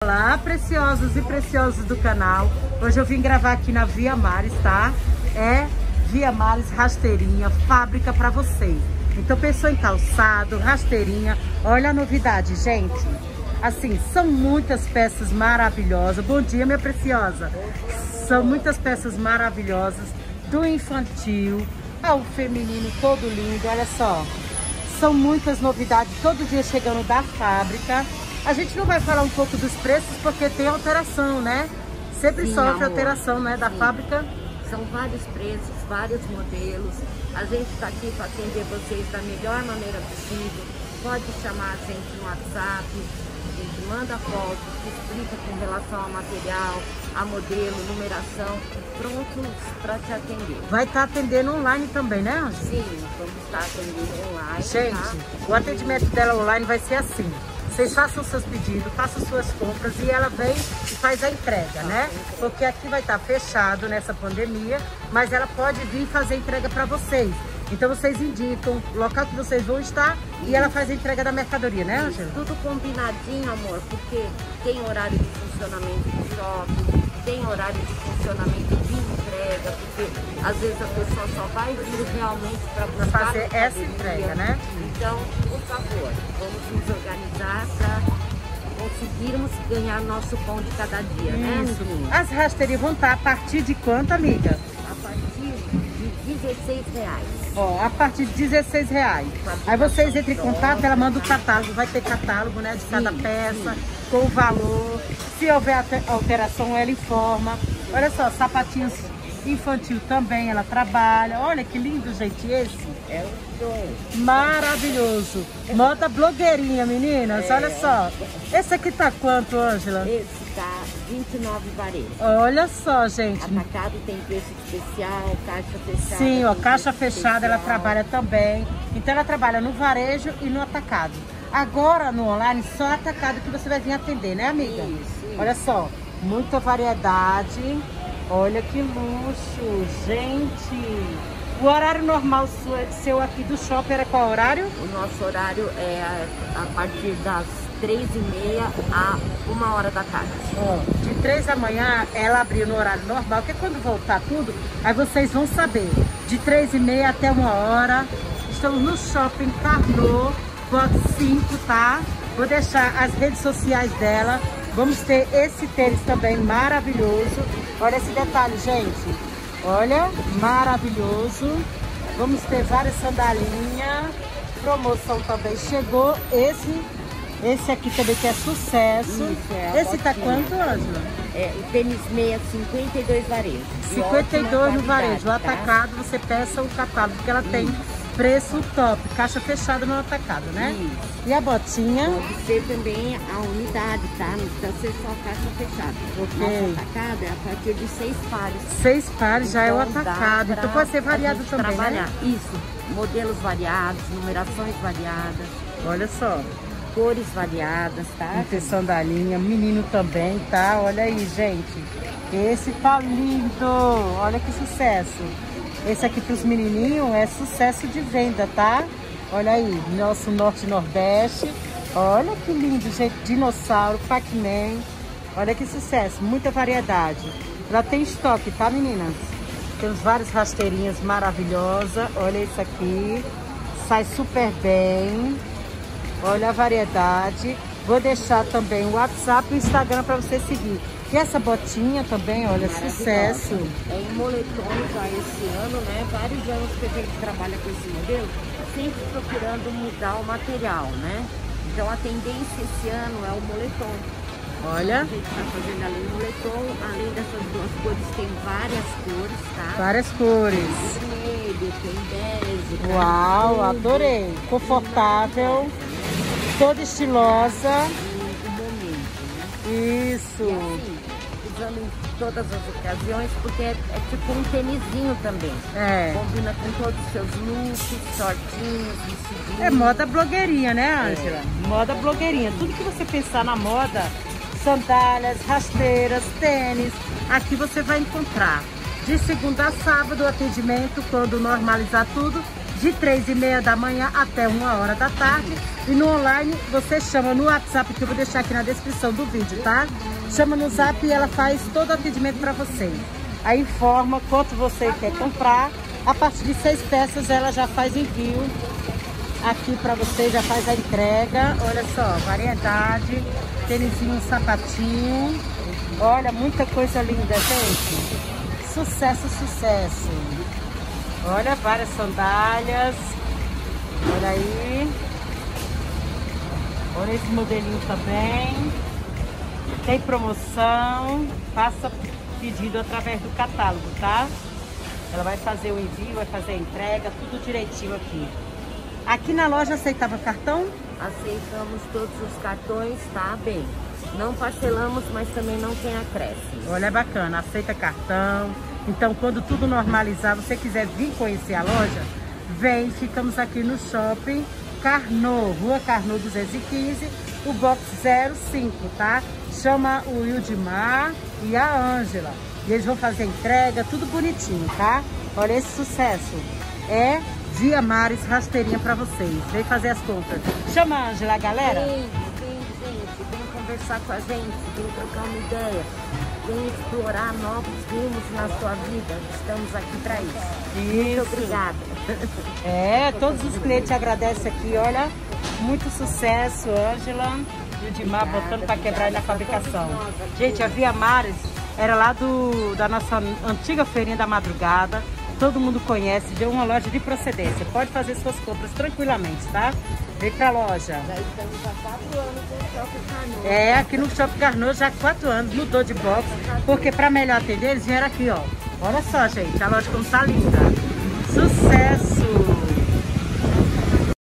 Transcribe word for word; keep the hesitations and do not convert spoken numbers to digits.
Olá, preciosos e preciosos do canal. Hoje eu vim gravar aqui na Via Mares, tá? É Via Mares Rasteirinha, fábrica pra vocês. Então pensou em calçado, rasteirinha. Olha a novidade, gente. Assim, são muitas peças maravilhosas. Bom dia, minha preciosa. São muitas peças maravilhosas do infantil ao feminino, todo lindo. Olha só, são muitas novidades todo dia chegando da fábrica. A gente não vai falar um pouco dos preços porque tem alteração, né? Sempre Sim, sofre amor. alteração, né, da Sim. fábrica. São vários preços, vários modelos. A gente está aqui para atender vocês da melhor maneira possível. Pode chamar a gente no WhatsApp, a gente manda foto, explica com relação ao material, a modelo, numeração, prontos para te atender. Vai estar tá atendendo online também, né, Ângela? Sim, vamos estar atendendo online. Gente, tá? O atendimento dela online vai ser assim. Vocês façam seus pedidos, façam suas compras e ela vem e faz a entrega, né? Porque aqui vai estar fechado nessa pandemia, mas ela pode vir fazer entrega para vocês. Então vocês indicam o local que vocês vão estar e ela faz a entrega da mercadoria, né, Ângela? Tudo combinadinho, amor, porque tem horário de funcionamento do shopping, tem horário de funcionamento de entrega, porque às vezes a pessoa só vai vir realmente para buscar fazer essa entrega, né? Então, por favor, vamos nos organizar para conseguirmos ganhar nosso pão de cada dia, Isso. né, amiguinho? As rasteirinhas vão estar a partir de quanto, amiga? A partir de dezesseis reais. Ó, a partir de dezesseis reais. Aí vocês entram em contato, ela manda o catálogo, vai ter catálogo, né, de sim, cada peça, sim. com o valor. Se houver alteração, ela informa. Olha só, sapatinhos infantil também ela trabalha. Olha que lindo, gente, esse. É o show. Maravilhoso. Moda blogueirinha, meninas. É. Olha só. Esse aqui tá quanto, Ângela? Esse tá vinte e nove varejo. Olha só, gente. Atacado tem preço especial, caixa fechada. Sim, ó, caixa fechada ela trabalha também. Então ela trabalha no varejo e no atacado. Agora no online só atacado que você vai vir atender, né, amiga? Isso, isso. Olha só, muita variedade. Olha que luxo, gente. O horário normal seu aqui do shopping era qual horário? O nosso horário é a, a partir das três e meia a uma hora da tarde. Ó, de três da manhã ela abriu no horário normal, porque quando voltar tudo, aí vocês vão saber. De três e meia até uma hora. Estamos no Shopping Carnot, box cinco, tá? Vou deixar as redes sociais dela. Vamos ter esse tênis também maravilhoso. Olha esse detalhe, gente. Olha, maravilhoso. Vamos ter várias sandalinhas. Promoção também. Chegou esse, esse aqui também que é sucesso. Isso, é esse tá quanto, Ângela? É, o tênis meia, cinquenta e dois varejo. cinquenta e dois no varejo. O atacado, tá? Você peça o catálogo, porque ela tem preço top. Caixa fechada no atacado, né? Isso. E a botinha? Pode ser também a unidade, tá? Não precisa ser só caixa fechada. Ok. Nosso atacado é a partir de seis pares. Seis pares então, já é o atacado. Então pode ser variado também, trabalhar. né? Isso. Modelos variados, numerações variadas. Olha só. Cores variadas, tá? Tem sandalinha, menino também, tá? Olha aí, gente. Esse tá lindo. Olha que sucesso. Esse aqui para os menininhos é sucesso de venda, tá? Olha aí, nosso Norte e Nordeste. Olha que lindo, gente. Dinossauro, Pac-Man. Olha que sucesso, muita variedade. Ela tem estoque, tá, meninas? Temos várias rasteirinhas maravilhosas. Olha isso aqui. Sai super bem. Olha a variedade. Vou deixar também o WhatsApp e o Instagram para você seguir. E essa botinha também, olha, sucesso. É um moletom já esse ano, né? Vários anos que a gente trabalha com esse modelo, sempre procurando mudar o material, né? Então a tendência esse ano é o moletom. Olha. A gente tá fazendo ali o moletom, além dessas duas cores, tem várias cores, tá? Várias cores. Tem vermelho, tem bege. Uau, tá, adorei. Confortável, toda estilosa. Isso. E assim, usando em todas as ocasiões, porque é, é tipo um tênisinho também. É. Combina com todos os seus looks, shortinhos, vestidinhos. É moda blogueirinha, né, Ângela? É. Moda blogueirinha. Tudo que você pensar na moda, sandálias, rasteiras, tênis, aqui você vai encontrar. De segunda a sábado, o atendimento, quando normalizar tudo, de três e meia da manhã até uma hora da tarde. E no online, você chama no WhatsApp, que eu vou deixar aqui na descrição do vídeo, tá? Chama no Zap e ela faz todo o atendimento para você. Aí informa quanto você quer comprar. A partir de seis peças, ela já faz envio aqui para você, já faz a entrega. Olha só, variedade, tênisinho, sapatinho. Olha, muita coisa linda, gente. Sucesso, sucesso. Olha, várias sandálias. Olha aí. Olha esse modelinho também. Tem promoção. Faça pedido através do catálogo, tá? Ela vai fazer o envio, vai fazer a entrega, tudo direitinho aqui. Aqui na loja aceitava cartão? Aceitamos todos os cartões, tá? Bem, não parcelamos, mas também não tem acréscimo. Olha, é bacana, aceita cartão. Então, quando tudo normalizar, você quiser vir conhecer a loja, vem. Ficamos aqui no Shopping Carnot, Rua Carnot duzentos e quinze, o box zero cinco, tá? Chama o Wildmar e a Ângela. E eles vão fazer a entrega, tudo bonitinho, tá? Olha esse sucesso. É Via Mares rasteirinha pra vocês. Vem fazer as compras. Chama a Ângela, galera. Vem, vem, gente. Vem conversar com a gente. Vem trocar uma ideia. Vem explorar novos rumos na sua vida. Estamos aqui pra isso. Isso. Muito obrigada. É, todos os clientes agradecem aqui. Olha, muito sucesso, Ângela. E o Dimar botando pra quebrar aí na fabricação. Gente, a Via Mares era lá do, da nossa antiga feirinha da madrugada. Todo mundo conhece, deu uma loja de procedência. Pode fazer suas compras tranquilamente, tá? Vem pra loja. Já estamos há quatro anos no Shopping Carnot. É, aqui no Shopping Carnot já há quatro anos, mudou de box. Porque pra melhor atender, eles vieram aqui, ó. Olha só, gente, a loja como tá linda. Sucesso!